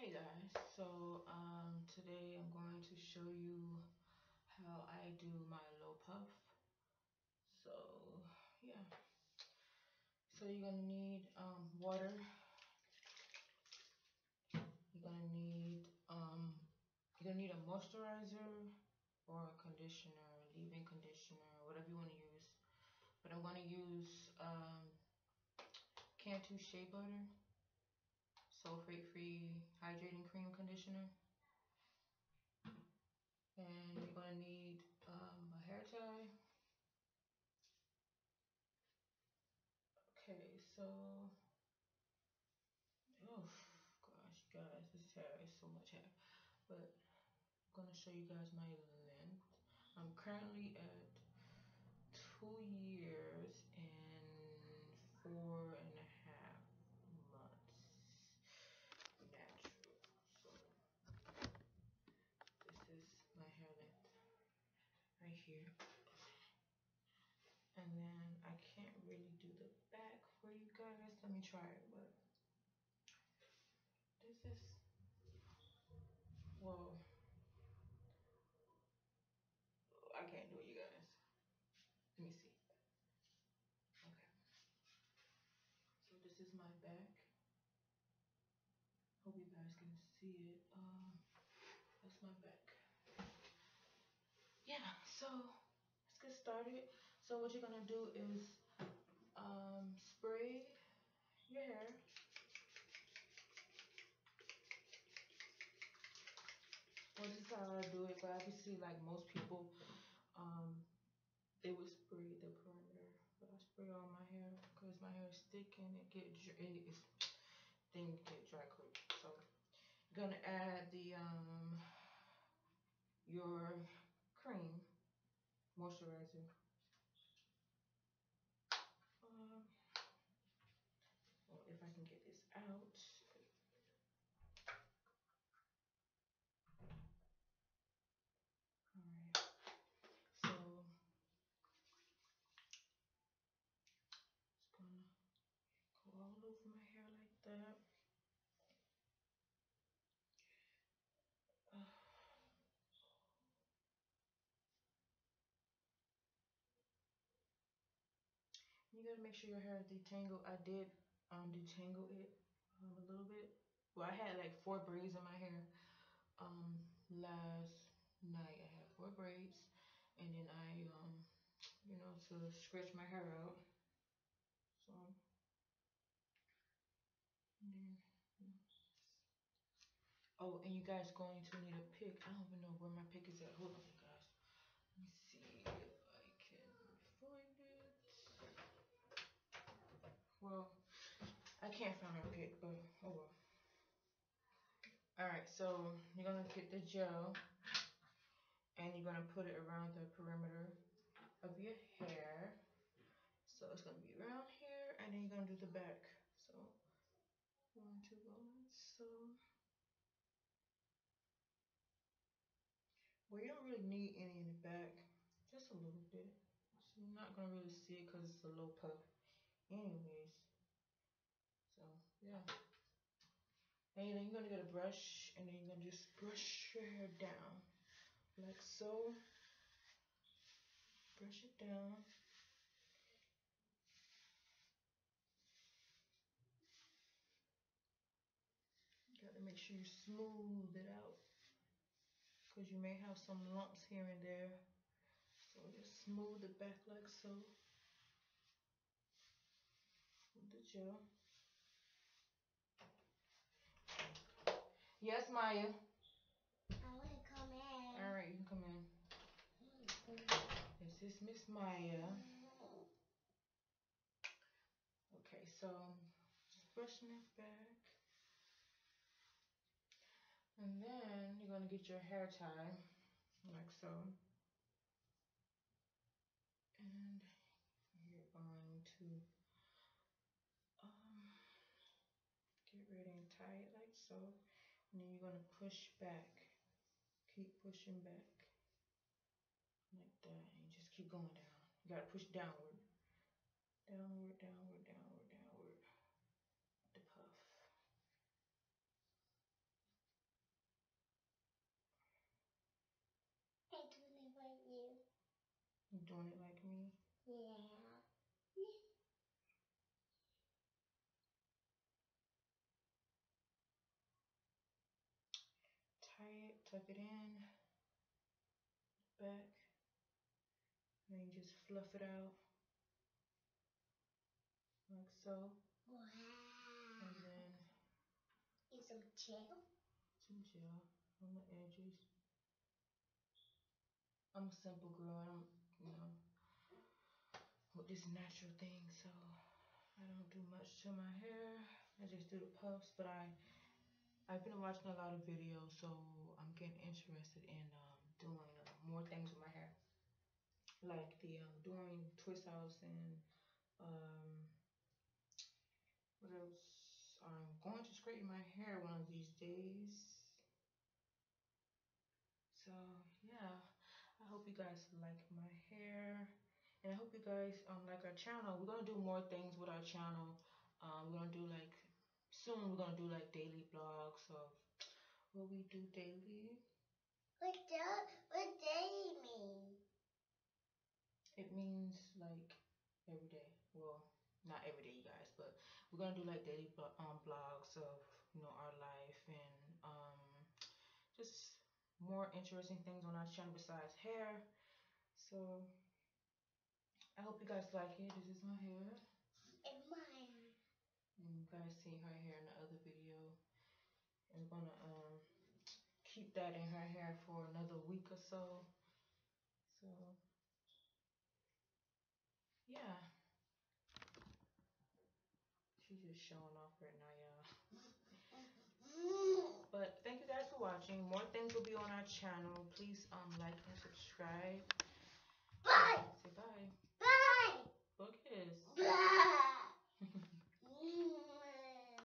Hey guys, so today I'm going to show you how I do my low puff. So yeah, so you're gonna need water. You're gonna need a moisturizer or a conditioner, leave-in conditioner, whatever you want to use. But I'm gonna use Cantu Shea Butter, sulfate-free hydrating cream conditioner. And you're gonna need a hair tie. Okay, so oh gosh, guys, this hair is so much hair. But I'm gonna show you guys my length. I'm currently at 2 years and 4.5 months natural. So this is my hair length right here. And then I can't really do the back for you guys. Let me try it, but this is, well, I can't do it, you guys. Let me see. Okay, so this is my back. Hope you guys can see it. That's my back. Yeah, so let's get started. So what you're gonna do is spray your hair. Well, this is how I do it, but obviously, like most people, um, they would spray the perimeter. But I spray all my hair because my hair is thick and things get dry quick. So you're gonna add your cream moisturizer. Um, well, if I can get this out. Alright, so it's gonna go all over my hair like that. You gotta make sure your hair is detangled. I did detangle it a little bit. Well, I had like 4 braids in my hair last night. I had 4 braids, and then I to stretch my hair out. So and then, oh, and you guys going to need a pick. I don't even know where my pick is at. Hold on, you guys. Let me see if I can find it. Well, I can't find my pick, but oh well. Alright, so you're gonna get the gel and you're gonna put it around the perimeter of your hair. So it's gonna be around here, and then you're gonna do the back. So 1, 2 going. So well, you don't really need any in the back, just a little bit. So you're not gonna really see it because it's a low puff, anyways. So yeah. And then you're gonna get a brush, and then you're gonna just brush your hair down like so. Brush it down. You gotta make sure you smooth it out because you may have some lumps here and there. So just smooth it back like so with the gel. Yes, Maya. I want to come in. All right, you can come in. This is Miss Maya. Okay, so just brushing it back. And then you're going to get your hair tie, like so. And you're going to get ready and tie it like so. And then you're going to push back. Keep pushing back. Like that. And you just keep going down. You got to push downward. Downward, downward, downward, downward. The puff. You doing it like me? Yeah. Tie it, tuck it in, back, and then you just fluff it out like so. Wow. And then And some gel. some gel on the edges. I'm a simple girl. I don't, you know, with this natural thing, so I don't do much to my hair. I just do the puffs, but I've been watching a lot of videos, so I'm getting interested in doing more things with my hair, like the doing twist outs and um, what else? I'm going to straighten my hair one of these days. So yeah, I hope you guys like my hair, and I hope you guys like our channel. We're gonna do more things with our channel. We're gonna do like soon. We're gonna do like daily vlogs of what we do daily. What day mean? It means like every day. Well, not every day, you guys, but we're gonna do like daily vlogs of our life and just more interesting things on our channel besides hair. So I hope you guys like it. This is my hair. And mine. And you guys see her hair in the other video. I'm gonna keep that in her hair for another week or so. So yeah, she's just showing off right now, y'all. But thank you guys for watching. More things will be on our channel. Please like and subscribe. Bye. Say bye.